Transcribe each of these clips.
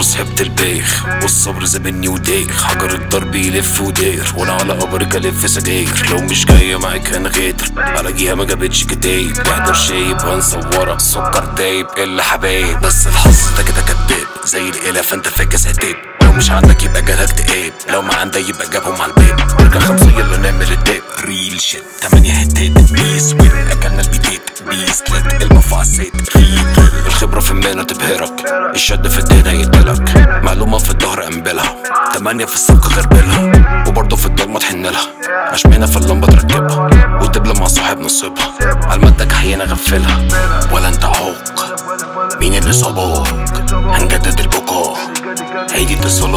صحبت البيخ والصبر زبني وديخ، حجر الضرب يلف ودير وانا على قبرك الف سجاير. لو مش جايه معاك هنغادر، الاقيها ما جابتش كتايب، بحضر شايب هنصورها سكر دايب الا حبايب. بس الحظ ده كده كداب زي القلة فانت فاكس عتاب، لو مش عندك يبقى جالك اكتئاب، لو ما عندك يبقى جابهم على الباب. نرجع 5 يلا نعمل الداب، ريل شيت 8 حتات بيس وين اكلنا البيتات بيس تلات المفعسات ريت. الخبرة في المهنة تبهرك، الشد في الدهنة يقتلك، معلومة في الظهر قنبلها، 8 في السبق غربلها، وبرضه في الضلمة تحنلها، اشمعنى في اللمبة تركبها، وتبلى مع صاحب نصيبها، عالمادة كحيانة غفلها. ولا انت عوق مين اللي صابوك، هنجدد البكاء هيجي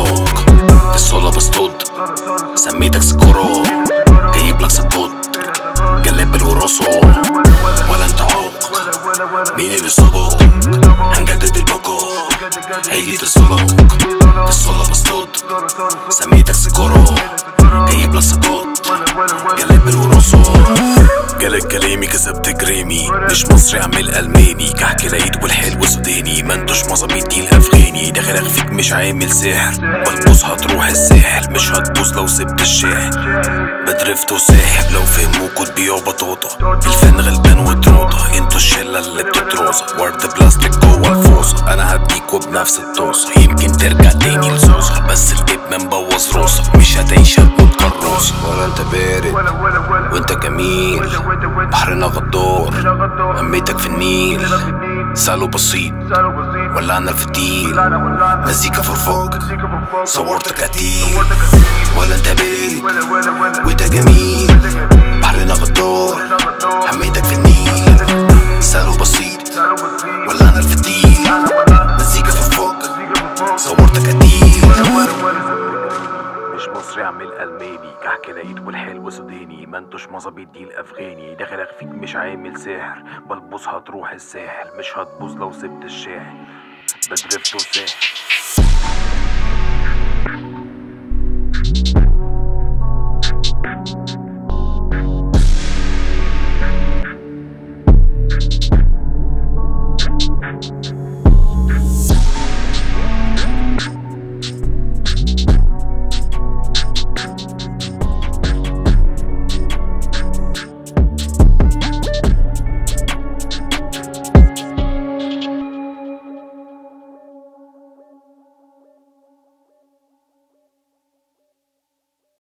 اتصالك بصطد، سميتك سكورو جايب لك سكوت جلاب الوراثة. ولا انت عوق مين اللي صابوك، هنجدد البكاء هيجي اتصالك بصطد، سميتك سكورو جايب لك سكوت جلاب الوراثة. جالك كلامي كسبت جرامي، مش مصري اعمل الماني، كحك العيد والحلو سوداني، ما انتوش مظابيطي الافغاني. داخل اخفيك مش عامل سحر، بلبوس هتروح الساحل، مش هتبوظ لو سبت الشاحن، بدرفت وساحب لو فهموكوا تبيعوا بطاطا. الفن غلبان وتروضة، انتوا الشلة اللي بتتروزة، ورد بلاستيك جوه الفوصة، انا هديكوا بنفس الطوسة، يمكن ترجع تاني لزوزة، بس الابن مبوظ روسك، مش هتعيش هتموت كروسة. ولا انت بارد وانت جميل، بحرنا غدار هميتك في النيل، سالو بسيط ولعنا الفتيل، مزيكا فرفوق صورتك قتيل. ولا انت بارد وانت جميل، بحرنا غدار هميتك في النيل، سالو بسيط ولعنا الفتيل، مزيكا فرفوق صورتك قتيل. مش مصري اعمل الماني، كحك العيد والحلو سوداني، ما انتوش مظابيط دي الافغاني. داخل اخفيك مش عامل سحر، بلبوس هتروح الساحل، مش هتبوظ لو سبت الشاحن، بدرفت وساحل.